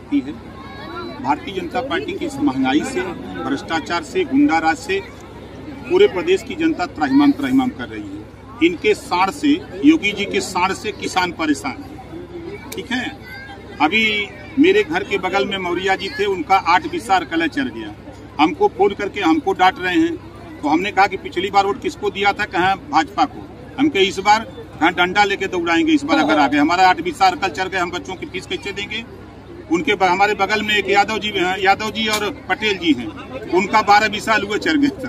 सकती है। भारतीय जनता पार्टी की इस महंगाई से, भ्रष्टाचार से, गुंडाराज से पूरे प्रदेश की जनता त्राहिमाम कर रही है। इनके साड़ से, योगी जी के साड़ से किसान परेशान है। ठीक है, अभी मेरे घर के बगल में मौर्या जी थे, उनका 8 बिस्सा कला चल गया। हमको फोन करके हमको डांट रहे हैं। तो हमने कहा कि पिछली बार वोट किसको दिया था, कहा भाजपा को। हमके इस बार कहा डंडा लेके दौड़ाएंगे इस बार अगर आ गए। हमारा 8 बिस्सा कल चल गए, हम बच्चों की फीस कैसे देंगे। उनके हमारे बगल में एक यादव जी और पटेल जी हैं, उनका 12 बिस्सा अलुए चल गए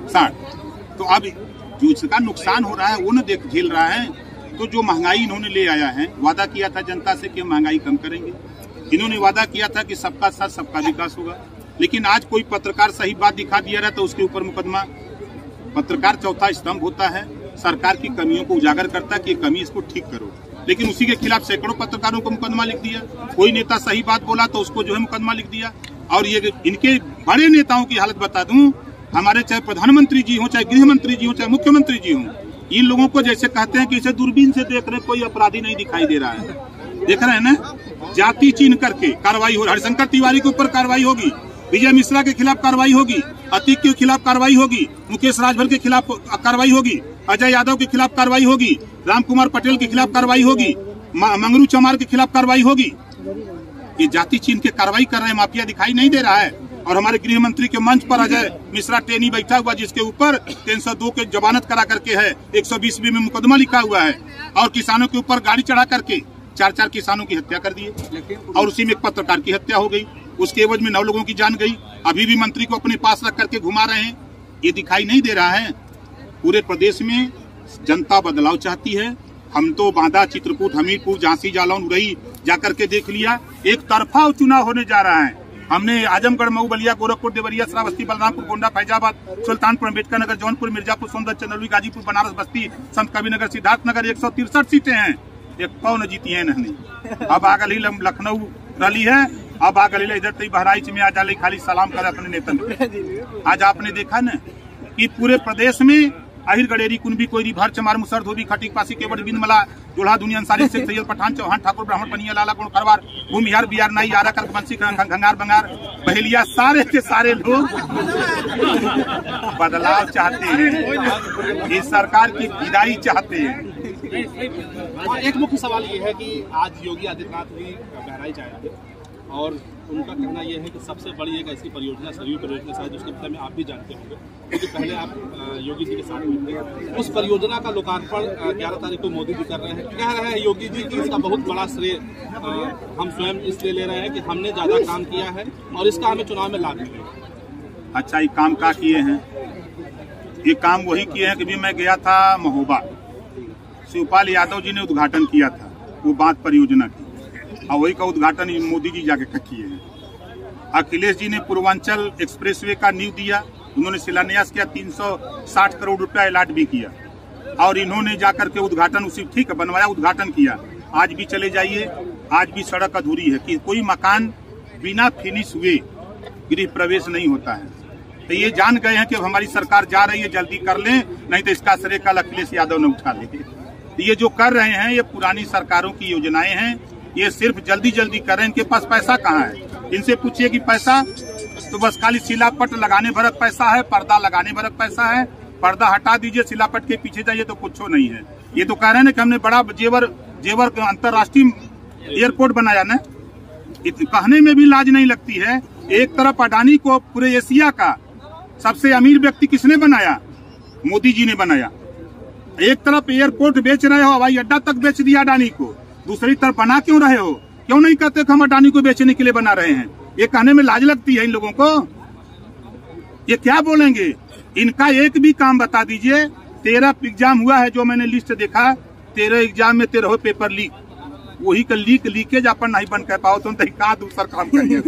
60। तो अब जो इसका नुकसान हो रहा है वो न देख झेल रहा है। तो जो महंगाई इन्होंने ले आया है, वादा किया था जनता से कि महंगाई कम करेंगे। इन्होंने वादा किया था कि सबका साथ सबका विकास होगा, लेकिन आज कोई पत्रकार सही बात दिखा दिया रहा तो उसके ऊपर मुकदमा। पत्रकार चौथा स्तंभ होता है, सरकार की कमियों को उजागर करता है कि कमी इसको ठीक करो, लेकिन उसी के खिलाफ सैकड़ों पत्रकारों को मुकदमा लिख दिया। कोई नेता सही बात बोला तो उसको जो है मुकदमा लिख दिया। और ये इनके बड़े नेताओं की हालत बता दूं, हमारे चाहे प्रधानमंत्री जी हो, चाहे गृह मंत्री जी हो, चाहे मुख्यमंत्री जी हो, इन लोगों को जैसे कहते हैं कि इसे दूरबीन से देख रहे, कोई अपराधी नहीं दिखाई दे रहा है। देख रहे हैं ना, जाति चिन्ह करके कार्रवाई हो रही। हरिशंकर तिवारी के ऊपर कार्रवाई होगी, विजय मिश्रा के खिलाफ कार्रवाई होगी, अतीक के खिलाफ कार्रवाई होगी, मुकेश राजभर के खिलाफ कार्रवाई होगी, अजय यादव के खिलाफ कार्रवाई होगी, राम कुमार पटेल के खिलाफ कार्रवाई होगी, मंगरू चमार के खिलाफ कार्रवाई होगी। ये जाति चिन्ह के कार्रवाई कर रहे हैं, माफिया दिखाई नहीं दे रहा है। और हमारे गृह मंत्री के मंच पर अजय मिश्रा टेनी बैठा हुआ, जिसके ऊपर 302 के जमानत करा करके है, 120B में मुकदमा लिखा हुआ है, और किसानों के ऊपर गाड़ी चढ़ा करके 4 किसानों की हत्या कर दिए, और उसी में एक पत्रकार की हत्या हो गई। उसके एवज में 9 लोगों की जान गई। अभी भी मंत्री को अपने पास रख करके घुमा रहे हैं। ये दिखाई नहीं दे रहा है। पूरे प्रदेश में जनता बदलाव चाहती है। हम तो बांदा, चित्रकूट, हमीरपुर, झांसी, जालौन, उरई जाकर के देख लिया, एक तरफा चुनाव होने जा रहा है। हमने आजमगढ़, मऊ, बलिया, गोरखपुर, देवरिया, श्रावस्ती, बलरामपुर, गोंडा, फैजाबाद, सुल्तानपुर, अम्बेडकर नगर, जौनपुर, मिर्जापुर, सोनभद्र, चंदौली, गाजीपुर, बनारस, बस्ती, संत कबीरनगर, सिद्धार्थनगर 163 सीटें हैं। एक कौन जीती है नहीं। अब आगल ही लखनऊ रली है, अब आगल इधर तई बहराइच में आ जाले, खाली सलाम कर अपने नेता। आज आपने देखा न कि पूरे प्रदेश में आहिर गडेरी, कुनबी, कोयरी, भर, चमार, मुसर, धोबी, खटीक, पासी, केवड़, बिंदमला, जोड़ा, दुनिया, अंसारी, शेख, सैयद, पठान, चौहान, ठाकुर, ब्राह्मण, पनिया, लाला, गुण, खरवार, भूमिहार, बिहार, नाई, आरा, कर्क, बंसी, घंगार, बंगार, बहेलिया, सारे के सारे लोग बदलाव चाहते हैं। इस सरकार की विदाई चाहते हैं। एक मुख्य सवाल ये है कि आज योगी आदित्यनाथ भी बहराइच आए हैं और उनका कहना यह है कि सबसे बड़ी एक ऐसी परियोजना, सरयू परियोजना, शायद उसके बारे में आप भी जानते होंगे, क्योंकि पहले आप योगी जी के साथ में थे। उस परियोजना का लोकार्पण 11 तारीख को मोदी जी कर रहे हैं। कह रहे हैं योगी जी की इसका बहुत बड़ा श्रेय हम स्वयं इसलिए ले रहे हैं कि हमने ज्यादा काम किया है और इसका हमें चुनाव में लाभ मिलेगा। अच्छा, ये काम क्या किए हैं? ये काम वही किए हैं कि भी मैं गया था महोबा, शिवपाल यादव जी ने उद्घाटन किया था वो बांध परियोजना की, और वही का उद्घाटन मोदी जी जाके किए हैं। अखिलेश जी ने पूर्वांचल एक्सप्रेसवे का नींव दिया, उन्होंने शिलान्यास किया, 360 करोड़ रुपया अलॉट भी किया, और इन्होंने जाकर के उद्घाटन उसी ठीक बनवाया, उद्घाटन किया। आज भी चले जाइए, आज भी सड़क अधूरी है कि कोई मकान बिना फिनिश हुए गृह प्रवेश नहीं होता है। तो ये जान गए हैं कि अब हमारी सरकार जा रही है, जल्दी कर लें, नहीं तो इसका श्रेय कल अखिलेश यादव ने उठा लेंगे। ये जो कर रहे हैं ये पुरानी सरकारों की योजनाएं हैं। ये सिर्फ जल्दी जल्दी कर रहे हैं। इनके पास पैसा कहाँ है? इनसे पूछिए कि पैसा तो बस खाली सिलापट लगाने भरक पैसा है, पर्दा लगाने भरक पैसा है। पर्दा हटा दीजिए, सिलापट के पीछे जाइए तो कुछ नहीं है। ये तो कह रहे हैं कि हमने बड़ा जेवर अंतर्राष्ट्रीय एयरपोर्ट बनाया ना, कहने में भी लाज नहीं लगती है। एक तरफ अडानी को पूरे एशिया का सबसे अमीर व्यक्ति किसने बनाया? मोदी जी ने बनाया। एक तरफ एयरपोर्ट बेच रहे हो, हवाई अड्डा तक बेच दिया अडानी को, दूसरी तरफ बना क्यों रहे हो? क्यों नहीं कहते कि हम अडानी को बेचने के लिए बना रहे हैं? ये कहने में लाज लगती है इन लोगों को। ये क्या बोलेंगे? इनका एक भी काम बता दीजिए। 13 एग्जाम हुआ है, जो मैंने लिस्ट देखा, 13 एग्जाम में 13 पेपर लीक। वही का लीकेज अपन नहीं बन कर पाओ तो कहा दूसरा काम करिए।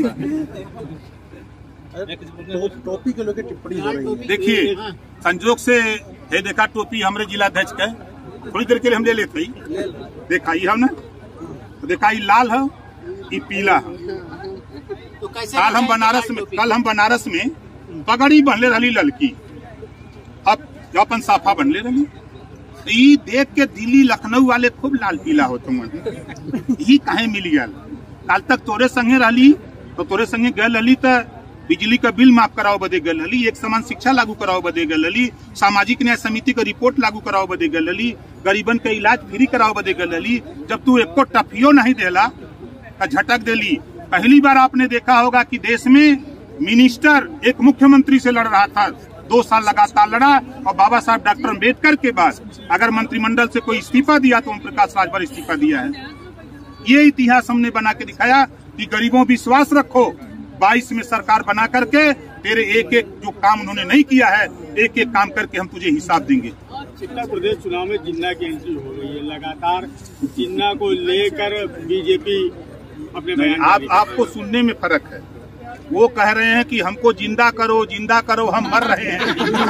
टोपी के लेकर टिप्पणी हो रही है। देखिए, संजोग से है देखा टोपी हमरे जिलाध्यक्ष का, थोड़ी देर के लिए हम ले लेते ही देखा ही हम ना, देखा ही लाल है, ये पीला है। तो कल हम बनारस में पगड़ी बनले रही लड़की, अब अपन साफा बनले रही। ये देख के दिल्ली लखनऊ वाले खूब लाल पीला होते हैं। ये कहे मिल गया काल तक तोरे संगे रही तो तोरे संगे गल रही तो बिजली का बिल माफ कराओ बदे गल रही, एक समान शिक्षा लागू कराओ बदे गल रही, सामाजिक न्याय समिति का रिपोर्ट लागू कराओ बदे गल रही, गरीबन का इलाज फ्री कराओ बदे गल रही। जब तू एको टफियो नहीं देला तो झटक देली। पहली बार आपने देखा होगा कि देश में मिनिस्टर एक मुख्यमंत्री से लड़ रहा था, 2 साल लगातार लड़ा और बाबा साहब डॉक्टर अम्बेडकर के बाद अगर मंत्रिमंडल से कोई इस्तीफा दिया तो ओम प्रकाश राजभर इस्तीफा दिया है। ये इतिहास हमने बना के दिखाया कि गरीबों विश्वास रखो, 22 में सरकार बना करके तेरे एक एक जो काम उन्होंने नहीं किया है, एक एक काम करके हम तुझे हिसाब देंगे। उत्तर प्रदेश चुनाव में जिन्ना की एंट्री हो रही है, लगातार जिन्ना को लेकर बीजेपी अपने बयान आपको सुनने में फर्क है। वो कह रहे हैं कि हमको जिंदा करो, हम मर रहे हैं।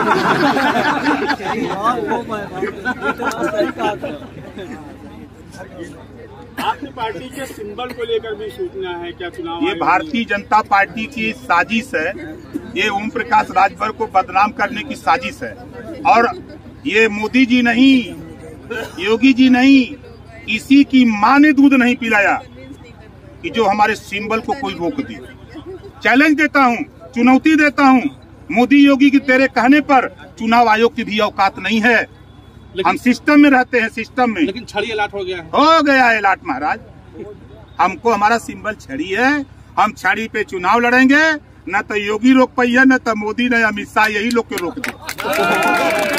आपकी पार्टी के सिंबल को लेकर भी सूचना है क्या चुनाव? ये भारतीय जनता पार्टी की साजिश है, ये ओम प्रकाश राजभर को बदनाम करने की साजिश है। और ये मोदी जी नहीं, योगी जी नहीं, किसी की मां ने दूध नहीं पिलाया कि जो हमारे सिंबल को कोई रोक दे। चैलेंज देता हूँ, चुनौती देता हूँ, मोदी योगी की तेरे कहने पर चुनाव आयोग की भी औकात नहीं है। हम सिस्टम में रहते हैं, सिस्टम में। लेकिन छड़ी अलाट हो गया है। हो गया है अलाट महाराज। हमको हमारा सिंबल छड़ी है, हम छड़ी पे चुनाव लड़ेंगे। न तो योगी रोक पाइए, न तो मोदी, न अमित शाह, यही लोग के रोक दे।